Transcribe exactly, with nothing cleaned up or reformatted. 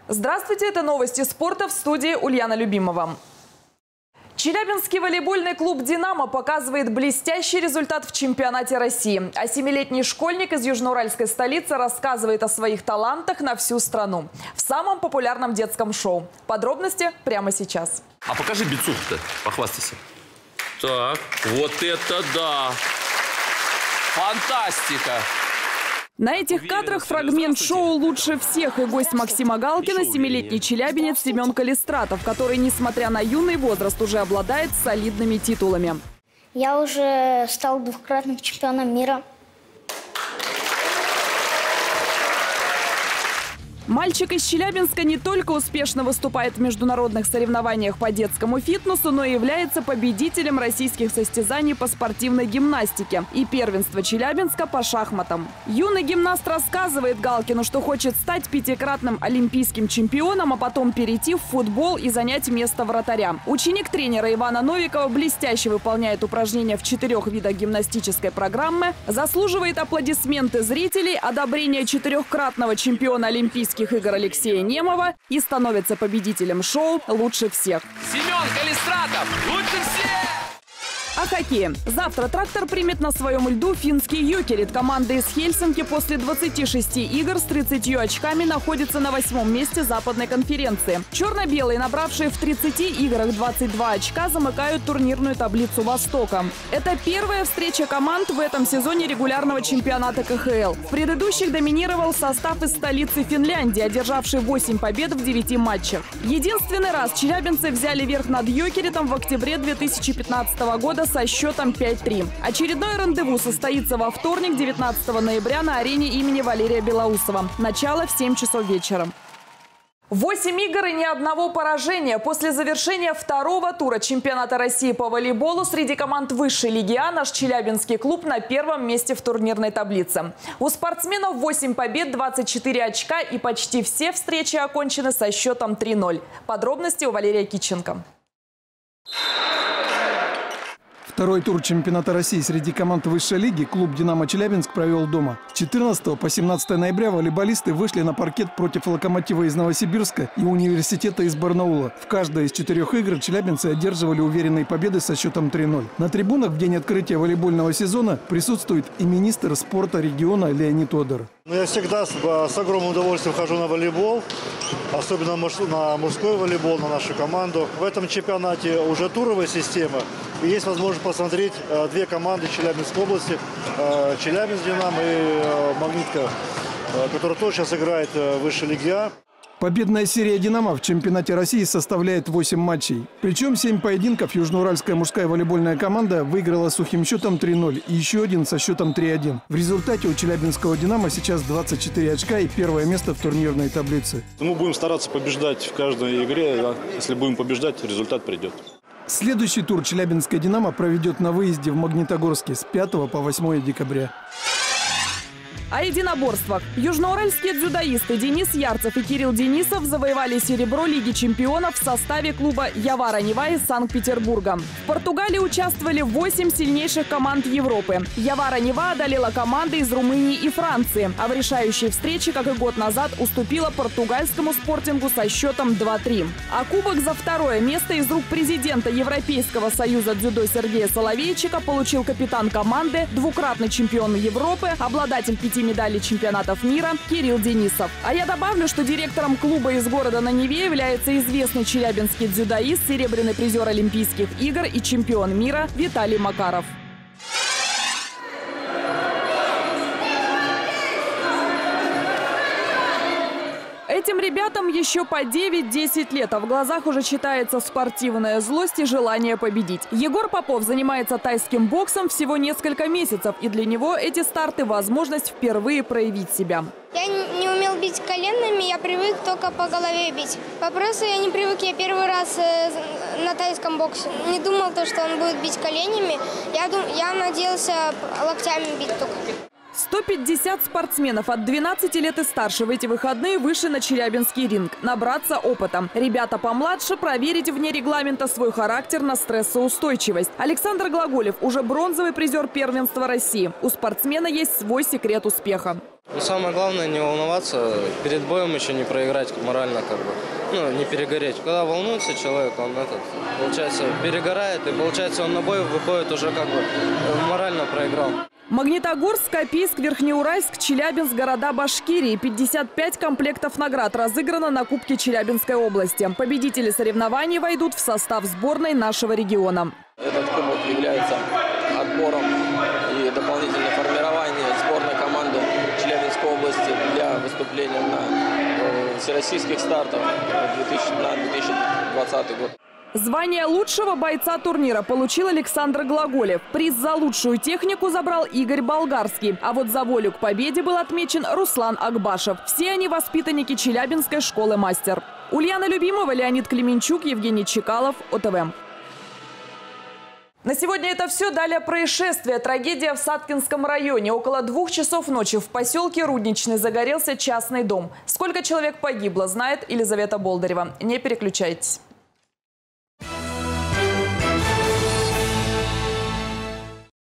Здравствуйте, это новости спорта, в студии Ульяна Любимова. Челябинский волейбольный клуб «Динамо» показывает блестящий результат в чемпионате России. А семилетний школьник из южноуральской столицы рассказывает о своих талантах на всю страну. В самом популярном детском шоу. Подробности прямо сейчас. А покажи бицуху-то, похвастайся. Так, вот это да! Фантастика! На этих кадрах фрагмент шоу «Лучше всех» и гость Максима Галкина – семилетний челябинец Семен Калистратов, который, несмотря на юный возраст, уже обладает солидными титулами. Я уже стал двукратным чемпионом мира. Мальчик из Челябинска не только успешно выступает в международных соревнованиях по детскому фитнесу, но и является победителем российских состязаний по спортивной гимнастике и первенства Челябинска по шахматам. Юный гимнаст рассказывает Галкину, что хочет стать пятикратным олимпийским чемпионом, а потом перейти в футбол и занять место вратаря. Ученик тренера Ивана Новикова блестяще выполняет упражнения в четырех видах гимнастической программы, заслуживает аплодисменты зрителей, одобрение четырехкратного чемпиона олимпийских игр Алексея Немова и становится победителем шоу «Лучше всех». Семен Калистратов! Лучше всех! О хоккее. Завтра «Трактор» примет на своем льду финский «Юкерит». Команда из Хельсинки после двадцати шести игр с тридцатью очками находится на восьмом месте западной конференции. Черно-белые, набравшие в тридцати играх двадцать два очка, замыкают турнирную таблицу Востока. Это первая встреча команд в этом сезоне регулярного чемпионата ка ха эл. В предыдущих доминировал состав из столицы Финляндии, одержавший восемь побед в девяти матчах. Единственный раз челябинцы взяли верх над «Юкеритом» в октябре две тысячи пятнадцатого года со счетом пять три. Очередное рандеву состоится во вторник, девятнадцатого ноября, на арене имени Валерия Белоусова. Начало в семь часов вечера. Восемь игр и ни одного поражения. После завершения второго тура чемпионата России по волейболу среди команд высшей лиги А наш челябинский клуб на первом месте в турнирной таблице. У спортсменов восемь побед, двадцать четыре очка и почти все встречи окончены со счетом три ноль. Подробности у Валерия Киченко. Второй тур чемпионата России среди команд высшей лиги клуб «Динамо» Челябинск провел дома. С четырнадцатого по семнадцатое ноября волейболисты вышли на паркет против «Локомотива» из Новосибирска и «Университета» из Барнаула. В каждой из четырех игр челябинцы одерживали уверенные победы со счетом три ноль. На трибунах в день открытия волейбольного сезона присутствует и министр спорта региона Леонид Одер. Я всегда с, с огромным удовольствием хожу на волейбол, особенно на мужской волейбол, на нашу команду. В этом чемпионате уже туровая система. И есть возможность посмотреть э, две команды Челябинской области, э, Челябинск «Динамо» и э, «Магнитка», э, которая тоже сейчас играет э, в высшей лиге А. Победная серия «Динамо» в чемпионате России составляет восемь матчей. Причем семь поединков южноуральская мужская волейбольная команда выиграла сухим счетом три ноль и еще один со счетом три один. В результате у челябинского «Динамо» сейчас двадцать четыре очка и первое место в турнирной таблице. Мы будем стараться побеждать в каждой игре. Да? Если будем побеждать, результат придет. Следующий тур челябинская «Динамо» проведет на выезде в Магнитогорске с пятого по восьмое декабря. О единоборствах. Южноуральские дзюдоисты Денис Ярцев и Кирилл Денисов завоевали серебро Лиги чемпионов в составе клуба «Явара Нева» из Санкт-Петербурга. В Португалии участвовали восемь сильнейших команд Европы. «Явара Нева» одолела команды из Румынии и Франции, а в решающей встрече, как и год назад, уступила португальскому «Спортингу» со счетом два три. А кубок за второе место из рук президента Европейского союза дзюдо Сергея Соловейчика получил капитан команды, двукратный чемпион Европы, обладатель пяти медалей чемпионатов мира Кирилл Денисов. А я добавлю, что директором клуба из города на Неве является известный челябинский дзюдоист, серебряный призер Олимпийских игр и чемпион мира Виталий Макаров. Этим ребятам еще по девять-десять лет, а в глазах уже читается спортивная злость и желание победить. Егор Попов занимается тайским боксом всего несколько месяцев, и для него эти старты – возможность впервые проявить себя. Я не умел бить коленами, я привык только по голове бить. Вопросы я не привык, я первый раз на тайском боксе. Не думал, что он будет бить коленями, я, дум, я надеялся локтями бить только. сто пятьдесят спортсменов от двенадцати лет и старше в эти выходные вышли на челябинский ринг. Набраться опыта. Ребята помладше проверить вне регламента свой характер на стрессоустойчивость. Александр Глаголев уже бронзовый призер первенства России. У спортсмена есть свой секрет успеха. Самое главное не волноваться, перед боем еще не проиграть морально, как бы, ну, не перегореть. Когда волнуется человек, он этот, получается, перегорает, и получается он на бой выходит уже как бы морально проиграл. Магнитогорск, Копейск, Верхнеуральск, Челябинск, города Башкирии. пятьдесят пять комплектов наград разыграно на Кубке Челябинской области. Победители соревнований войдут в состав сборной нашего региона. Этот кубок является отбором и дополнительным формированием сборной команды Челябинской области для выступления на всероссийских стартах на две тысячи двадцатый год. Звание лучшего бойца турнира получил Александр Глаголев. Приз за лучшую технику забрал Игорь Болгарский. А вот за волю к победе был отмечен Руслан Акбашев. Все они воспитанники Челябинской школы «Мастер». Ульяна Любимова, Леонид Клименчук, Евгений Чекалов, О Т В. На сегодня это все. Далее происшествие. Трагедия в Саткинском районе. Около двух часов ночи в поселке Рудничный загорелся частный дом. Сколько человек погибло, знает Елизавета Болдырева. Не переключайтесь.